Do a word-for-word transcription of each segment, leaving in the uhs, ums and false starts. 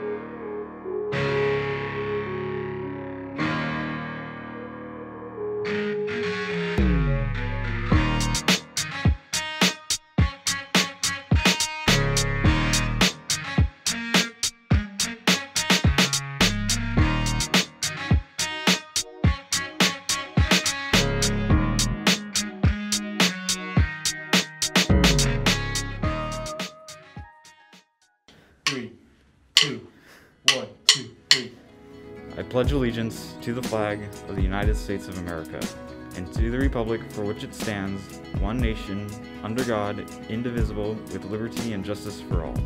Three, two, one, two, three. I pledge allegiance to the flag of the United States of America, and to the republic for which it stands, one nation, under God, indivisible, with liberty and justice for all.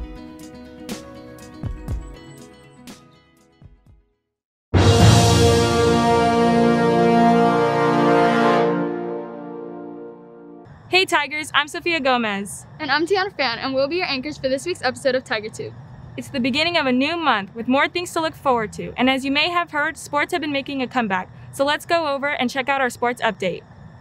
Hey Tigers, I'm Sophia Gomez. And I'm Tiana Fan, and we'll be your anchors for this week's episode of Tiger Tube. It's the beginning of a new month with more things to look forward to, and as you may have heard, sports have been making a comeback. So let's go over and check out our sports update.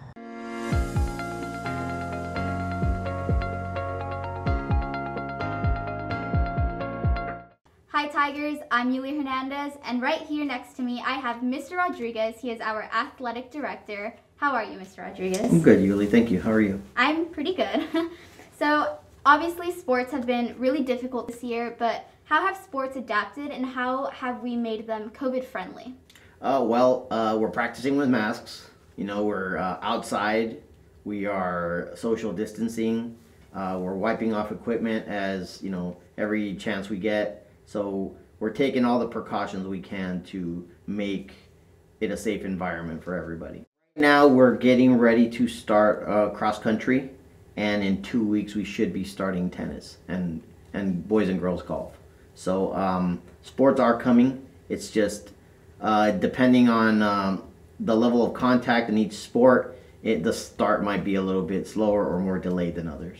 Hi Tigers, I'm Yulia Hernandez, and right here next to me I have Mister Rodriguez. He is our athletic director. How are you, Mister Rodriguez? I'm good, Yuli. Thank you. How are you? I'm pretty good. So obviously sports have been really difficult this year, but how have sports adapted and how have we made them COVID friendly? Uh, well, uh, we're practicing with masks. You know, we're uh, outside. We are social distancing. Uh, we're wiping off equipment as, you know, every chance we get. So we're taking all the precautions we can to make it a safe environment for everybody. Now we're getting ready to start uh, cross country, and in two weeks we should be starting tennis and, and boys and girls golf. So um, sports are coming. It's just uh, depending on um, the level of contact in each sport, it, the start might be a little bit slower or more delayed than others.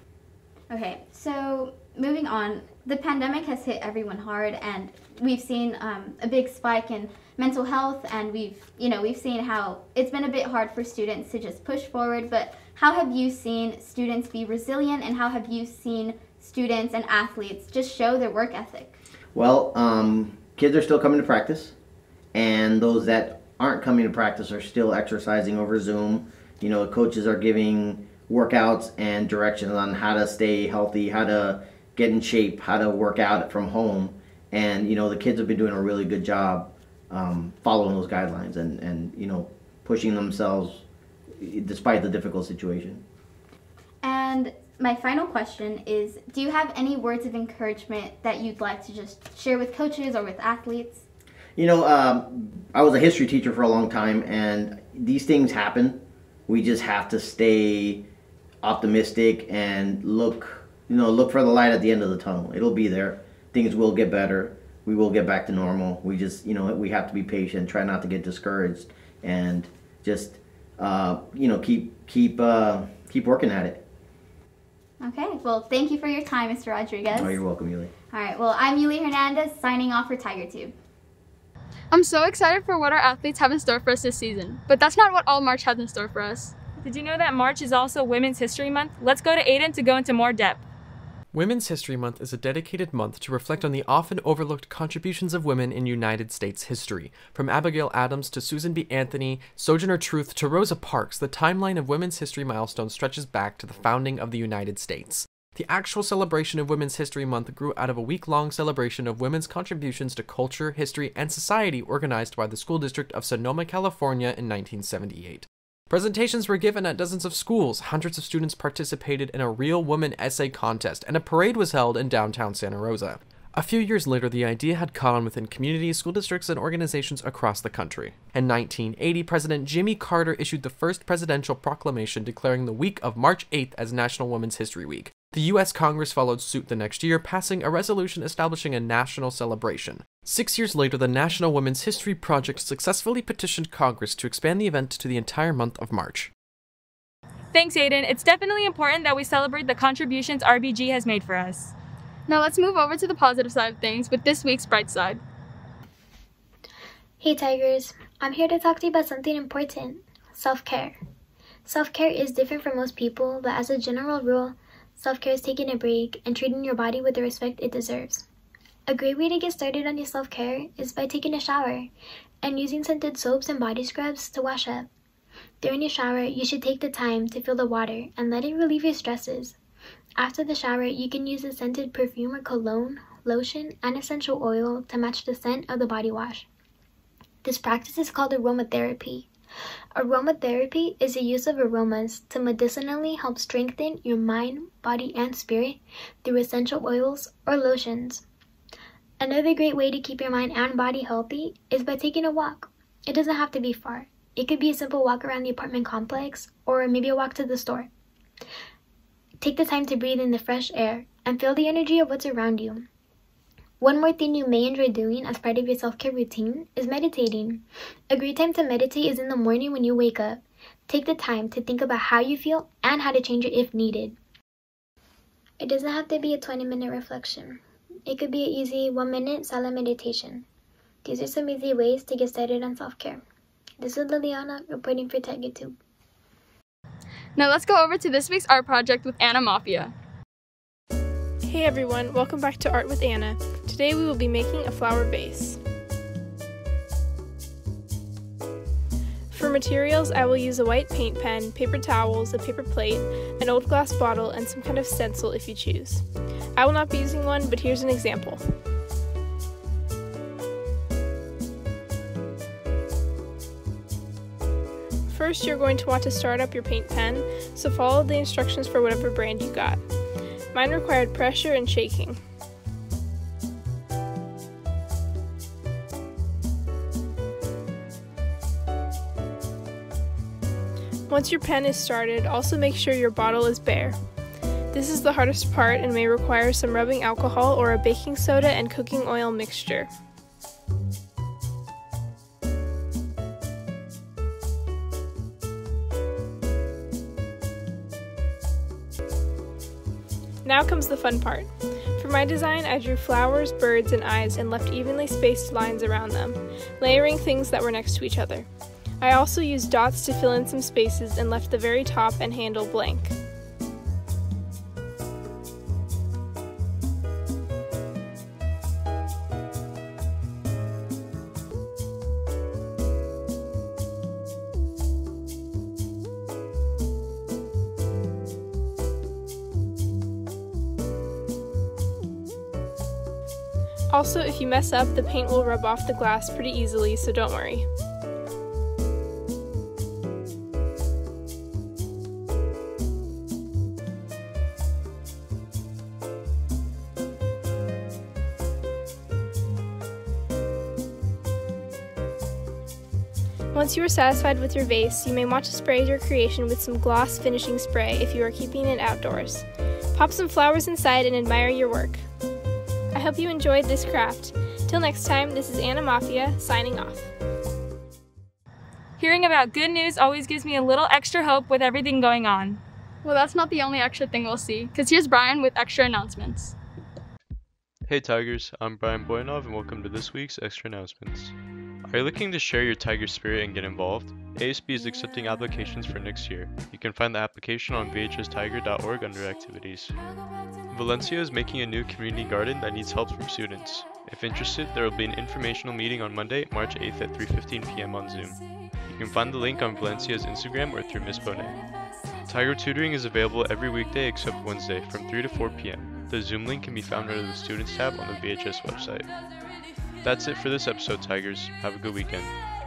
Okay, so moving on, the pandemic has hit everyone hard, and we've seen um, a big spike in mental health, and we've, you know, we've seen how it's been a bit hard for students to just push forward, but how have you seen students be resilient, and how have you seen students and athletes just show their work ethic? Well, um, kids are still coming to practice, and those that aren't coming to practice are still exercising over Zoom. You know, coaches are giving workouts and directions on how to stay healthy, how to get in shape, how to work out from home. And, you know, the kids have been doing a really good job um, following those guidelines and, and, you know, pushing themselves despite the difficult situation. And my final question is, do you have any words of encouragement that you'd like to just share with coaches or with athletes? You know, um, I was a history teacher for a long time, and these things happen. We just have to stay optimistic and look, you know, look for the light at the end of the tunnel. It'll be there. Things will get better. We will get back to normal. We just, you know, we have to be patient, try not to get discouraged, and just, uh, you know, keep keep uh, keep working at it. Okay, well, thank you for your time, Mister Rodriguez. Oh, you're welcome, Yuli. All right, well, I'm Yuli Hernandez, signing off for Tiger Tube. I'm so excited for what our athletes have in store for us this season, but that's not what all March has in store for us. Did you know that March is also Women's History Month? Let's go to Aiden to go into more depth. Women's History Month is a dedicated month to reflect on the often overlooked contributions of women in United States history. From Abigail Adams to Susan B. Anthony, Sojourner Truth to Rosa Parks, the timeline of women's history milestones stretches back to the founding of the United States. The actual celebration of Women's History Month grew out of a week-long celebration of women's contributions to culture, history, and society organized by the School District of Sonoma, California in nineteen seventy-eight. Presentations were given at dozens of schools, hundreds of students participated in a real woman essay contest, and a parade was held in downtown Santa Rosa. A few years later, the idea had caught on within communities, school districts, and organizations across the country. In nineteen eighty, President Jimmy Carter issued the first presidential proclamation declaring the week of March eighth as National Women's History Week. The U S Congress followed suit the next year, passing a resolution establishing a national celebration. Six years later, the National Women's History Project successfully petitioned Congress to expand the event to the entire month of March. Thanks, Aiden. It's definitely important that we celebrate the contributions R B G has made for us. Now let's move over to the positive side of things with this week's Bright Side. Hey Tigers, I'm here to talk to you about something important, self-care. Self-care is different for most people, but as a general rule, self-care is taking a break and treating your body with the respect it deserves. A great way to get started on your self-care is by taking a shower and using scented soaps and body scrubs to wash up. During your shower, you should take the time to feel the water and let it relieve your stresses. After the shower, you can use a scented perfume or cologne, lotion, and essential oil to match the scent of the body wash. This practice is called aromatherapy. Aromatherapy is the use of aromas to medicinally help strengthen your mind, body, and spirit through essential oils or lotions. Another great way to keep your mind and body healthy is by taking a walk. It doesn't have to be far. It could be a simple walk around the apartment complex or maybe a walk to the store. Take the time to breathe in the fresh air and feel the energy of what's around you. One more thing you may enjoy doing as part of your self-care routine is meditating. A great time to meditate is in the morning when you wake up. Take the time to think about how you feel and how to change it if needed. It doesn't have to be a twenty minute reflection. It could be an easy one minute silent meditation. These are some easy ways to get started on self-care. This is Liliana reporting for TigerTube. Now let's go over to this week's art project with Anna Mafia. Hey everyone, welcome back to Art with Anna. Today we will be making a flower vase. For materials, I will use a white paint pen, paper towels, a paper plate, an old glass bottle, and some kind of stencil if you choose. I will not be using one, but here's an example. First, you're going to want to start up your paint pen, so follow the instructions for whatever brand you got. Mine required pressure and shaking. Once your pen is started, also make sure your bottle is bare. This is the hardest part and may require some rubbing alcohol or a baking soda and cooking oil mixture. Now comes the fun part. For my design, I drew flowers, birds, and eyes and left evenly spaced lines around them, layering things that were next to each other. I also used dots to fill in some spaces and left the very top and handle blank. Also, if you mess up, the paint will rub off the glass pretty easily, so don't worry. Once you are satisfied with your vase, you may want to spray your creation with some gloss finishing spray if you are keeping it outdoors. Pop some flowers inside and admire your work. I hope you enjoyed this craft. Till next time, this is Anna Mafia, signing off. Hearing about good news always gives me a little extra hope with everything going on. Well, that's not the only extra thing we'll see, because here's Brian with extra announcements. Hey Tigers, I'm Brian Boyanov and welcome to this week's extra announcements. Are you looking to share your Tiger spirit and get involved? A S B is accepting applications for next year. You can find the application on v h s tiger dot org under activities. Valencia is making a new community garden that needs help from students. If interested, there will be an informational meeting on Monday, March eighth at three fifteen p m on Zoom. You can find the link on Valencia's Instagram or through Miss Bonet. Tiger tutoring is available every weekday except Wednesday from three to four p m The Zoom link can be found under the Students tab on the V H S website. That's it for this episode, Tigers. Have a good weekend.